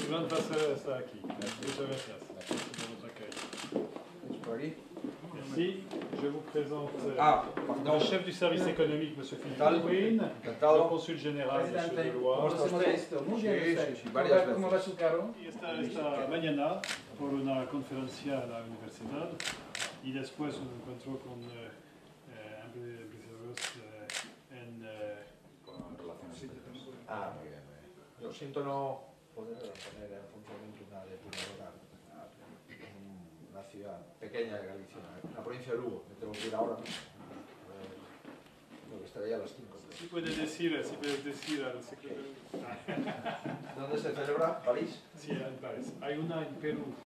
Iván Passer está aquí. Muchas gracias por votre accueil. Por aquí. Merci. Je vous présente pardon. le chef du service économique, M. Philippe Tal. Quinn, Encantado. le consul général, M. Delois. ¿Cómo Nos hemos visto. Muy bien, Sí, usted. sí, sí, varias veces. ¿Cómo va su carro? Y esta mañana por una conferencia a la universidad y después un encuentro con empresarios en... Con relaciones exteriores. Ah, muy bien, muy bien. Yo siento no poder poner en funcionamiento una depuradora en una ciudad pequeña de Galicia, en la provincia de Lugo. Me tengo que ir ahora mismo. Creo que estaré ya a las 5. Si puedes decir al secretario... ¿Dónde se celebra? ¿París? Sí, en París. Hay una en Perú.